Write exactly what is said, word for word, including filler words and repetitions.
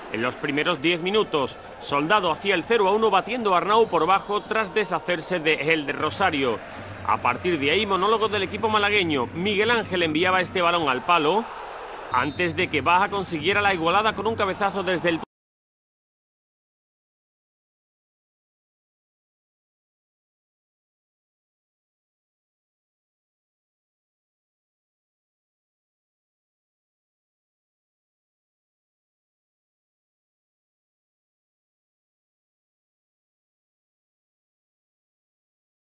En los primeros diez minutos, Soldado hacía el cero a uno batiendo a Arnau por bajo tras deshacerse de el de Rosario. A partir de ahí, monólogo del equipo malagueño. Miguel Ángel enviaba este balón al palo antes de que Baja consiguiera la igualada con un cabezazo desde el